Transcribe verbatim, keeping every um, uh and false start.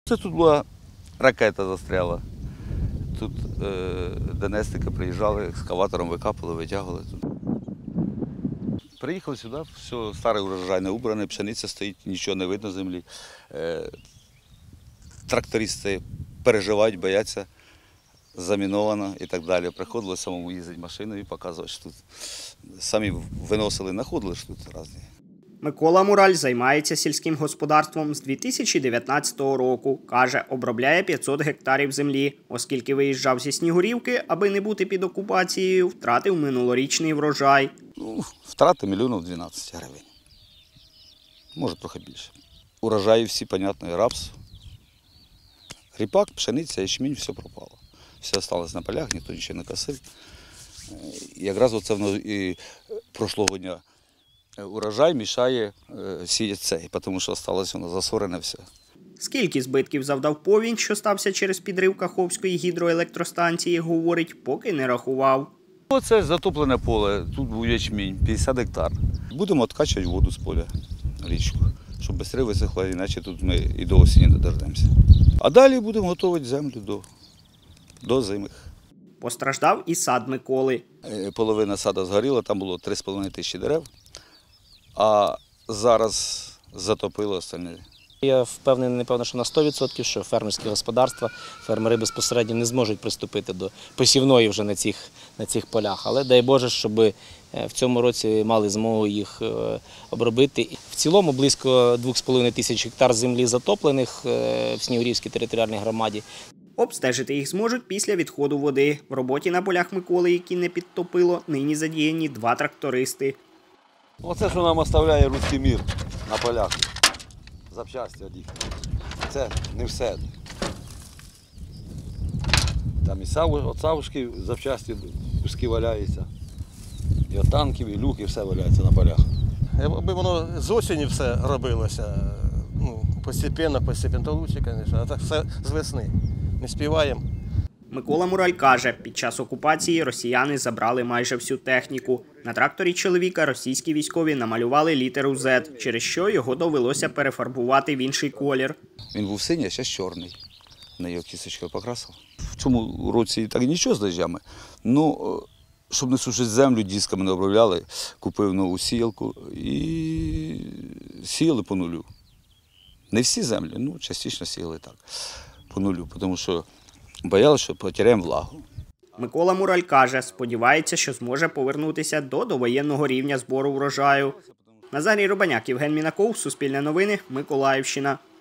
Це тут була ракета застряла. Тут е, ДНСники приїжджали, екскаватором викапали, витягували тут. Приїхали сюди, все, старий урожай не убраний, пшениця стоїть, нічого не видно з землі. Е, трактористи переживають, бояться, заміновано і так далі. Приходили самому їздити машиною і показувати, що тут самі виносили, знаходили, що тут різні. Микола Мураль займається сільським господарством з дві тисячі дев'ятнадцятого року. Каже, обробляє п'ятсот гектарів землі. Оскільки виїжджав зі Снігурівки, аби не бути під окупацією, втратив минулорічний врожай. Ну, втрати мільйонів дванадцять гривень. Може, трохи більше. Урожаї всі, понятно, і рапс. Ріпак, пшениця, ячмінь, все пропало. Все залишилось на полях, ніхто нічого не косив. І якраз оце воно і прошлого дня. Урожай мішає сіяти цей, тому що залишилось воно засорене все. Скільки збитків завдав повінь, що стався через підрив Каховської гідроелектростанції, говорить, поки не рахував. Оце затоплене поле, тут був ячмінь, п'ятдесят гектар. Будемо відкачувати воду з поля, річку, щоб швидше висохло, іначе тут ми і до осені не дождемося. А далі будемо готувати землю до, до зими. Постраждав і сад Миколи. Половина саду згоріла, там було три з половиною тисячі дерев, а зараз затопило остальне. Я впевнений, напевно, що на сто відсотків, що фермерські господарства, фермери безпосередньо не зможуть приступити до посівної вже на цих, на цих полях. Але дай Боже, щоб в цьому році мали змогу їх обробити. В цілому близько двох з половиною тисяч гектар землі затоплених в Снігурівській територіальній громаді. Обстежити їх зможуть після відходу води. В роботі на полях Миколи, які не підтопило, нині задіяні два трактористи. Оце, що нам оставляє руський мір на полях. Запчасті одні. Це не все. Там і от савушки запчасті куски валяються. І от танків, і люк, і все валяється на полях. Якби воно з осені все робилося, ну, постепенно, постепенно, то краще, звісно, а так все з весни. Не співаємо. Микола Мураль каже, під час окупації росіяни забрали майже всю техніку. На тракторі чоловіка російські військові намалювали літеру «Зет», через що його довелося перефарбувати в інший колір. Він був синій, а зараз чорний. На його кісточкою покрасив. В цьому році так нічого з дощами. Ну, щоб не сушити землю, дисками не обробляли, купив нову сіялку і сіяли по нулю. Не всі землі, ну, частично сіяли так, по нулю, тому що боялися, що потеряємо влагу. Микола Мураль каже, сподівається, що зможе повернутися до довоєнного рівня збору врожаю. Назарій Рубаняк, Євген Мінаков, Суспільне новини, Миколаївщина.